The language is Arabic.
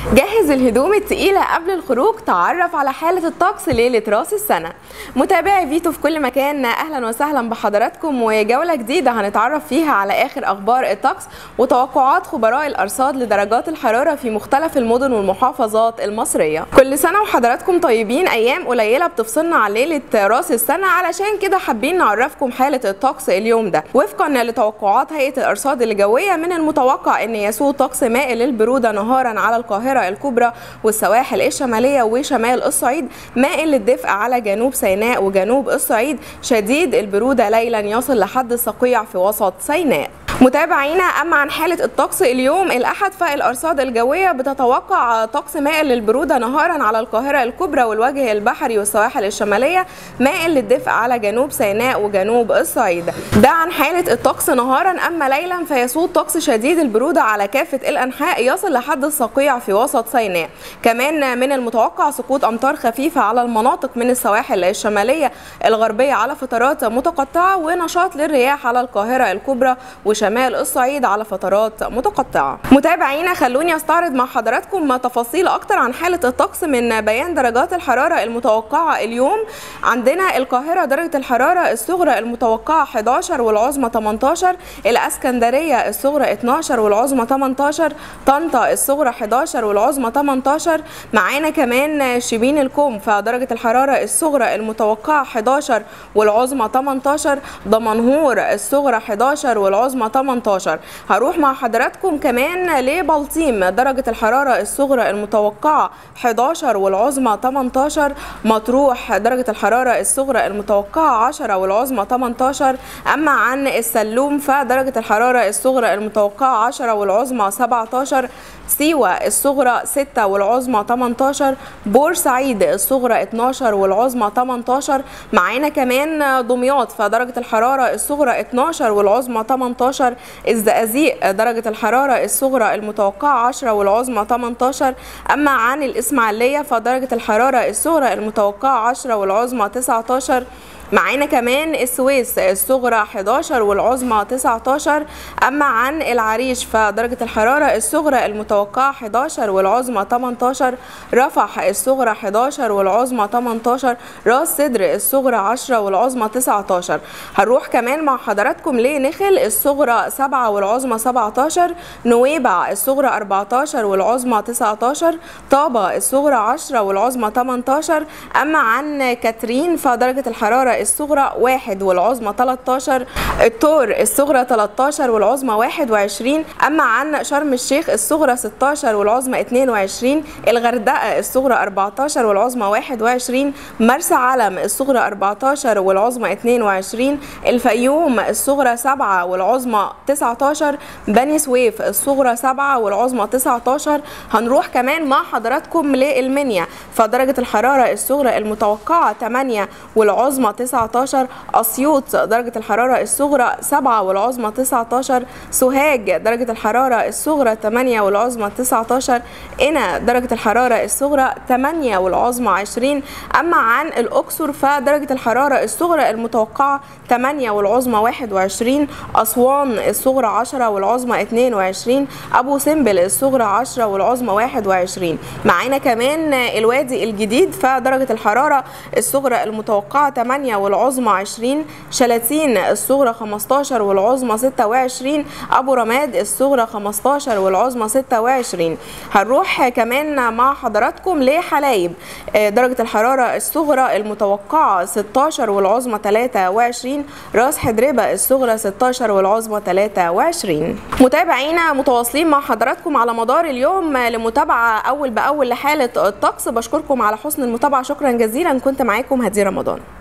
جهز الهدوم التقيلة قبل الخروج، تعرف على حالة الطقس ليلة راس السنة. متابعي فيتو في كل مكان، أهلا وسهلا بحضراتكم وجولة جديدة هنتعرف فيها على آخر أخبار الطقس وتوقعات خبراء الأرصاد لدرجات الحرارة في مختلف المدن والمحافظات المصرية. كل سنة وحضراتكم طيبين، أيام قليلة بتفصلنا عن ليلة راس السنة، علشان كده حابين نعرفكم حالة الطقس اليوم ده. وفقا لتوقعات هيئة الأرصاد الجوية، من المتوقع أن يسود طقس مائل للبرودة نهارا على القاهرة الكبرى والسواحل الشمالية وشمال الصعيد، مائل للدفء على جنوب سيناء وجنوب الصعيد، شديد البرودة ليلا يصل لحد الصقيع في وسط سيناء. متابعينا، اما عن حاله الطقس اليوم الاحد، فالارصاد الجويه بتتوقع طقس مائل للبروده نهارا على القاهره الكبرى والوجه البحري والسواحل الشماليه، مائل للدفء على جنوب سيناء وجنوب الصعيد. ده عن حاله الطقس نهارا. اما ليلا فيسود طقس شديد البروده على كافه الانحاء يصل لحد الصقيع في وسط سيناء. كمان من المتوقع سقوط امطار خفيفه على المناطق من السواحل الشماليه الغربيه على فترات متقطعه، ونشاط للرياح على القاهره الكبرى وشمال الصعيد على فترات متقطعه. متابعينا، خلوني استعرض مع حضراتكم تفاصيل اكتر عن حاله الطقس من بيان درجات الحراره المتوقعه اليوم. عندنا القاهره درجه الحراره الصغرى المتوقعه 11 والعظمى 18، الاسكندريه الصغرى 12 والعظمى 18، طنطا الصغرى 11 والعظمى 18. معانا كمان شبين الكوم، فدرجه الحراره الصغرى المتوقعه 11 والعظمى 18، دمنهور الصغرى 11 والعظمى 18. هروح مع حضراتكم كمان لبلطيم، درجة الحرارة الصغرى المتوقعة 11 والعظمى 18، مطروح درجة الحرارة الصغرى المتوقعة 10 والعظمى 18. أما عن السلوم فدرجة الحرارة الصغرى المتوقعة 10 والعظمى 17، سيوة الصغرى 6 والعظمى 18، بورسعيد الصغرى 12 والعظمى 18. معانا كمان دمياط، فدرجة الحرارة الصغرى 12 والعظمى 18، الزقازيق درجة الحرارة الصغرى المتوقعة 10 والعظمى 18. أما عن الإسماعيلية فدرجة الحرارة الصغرى المتوقعة 10 والعظمى 19. معانا كمان السويس الصغرى 11 والعظمى 19. أما عن العريش فدرجة الحرارة الصغرى المتوقعة 11 والعظمى 18، رفح الصغرى 11 والعظمى 18، راس سدر الصغرى 10 والعظمى 19. هنروح كمان مع حضراتكم لنخل الصغرى 7 والعظمى 17، نويبع الصغرى 14 والعظمى 19، طابة الصغرى 10 والعظمى 18. أما عن كاترين فدرجة الحرارة الصغرى 1 والعظمى 13، الطور الصغرى 13 والعظمى 21. أما عن شرم الشيخ الصغرى 16 والعظمى 22، الغردقة الصغرى 14 والعظمى 21، مرسى علم الصغرى 14 والعظمى 22، الفيوم الصغرى 7 والعظمى 19، بني سويف الصغرى 7 والعظمى 19. هنروح كمان مع حضراتكم للمنيا، فدرجة الحرارة الصغرى المتوقعة 8 والعظمى 19، أسيوط درجة الحرارة الصغرى 7 والعظمى 19، سوهاج درجة الحرارة الصغرى 8 والعظمى 19، قنا درجة الحرارة الصغرى 8 والعظمى 20. أما عن الأقصر فدرجة الحرارة الصغرى المتوقعة 8 والعظمى 21، أسوان الصغرى 10 والعظمى 22، أبو سمبل الصغرى 10 والعظمى 21. معانا كمان الوادي الجديد، فدرجة الحرارة الصغرى المتوقعة 8 والعظمى 20، شلاتين الصغرى 15 والعظمى 26، أبو رماد الصغرى 15 والعظمى 26. هنروح كمان مع حضراتكم لحلايب، درجة الحرارة الصغرى المتوقعة 16 والعظمى 23، راس حدربة الصغرى 16 والعظمى 23. متابعينا، متواصلين مع حضراتكم على مدار اليوم لمتابعة أول بأول لحالة الطقس. بشكركم على حسن المتابعة، شكرا جزيلا. كنت معاكم هدي رمضان.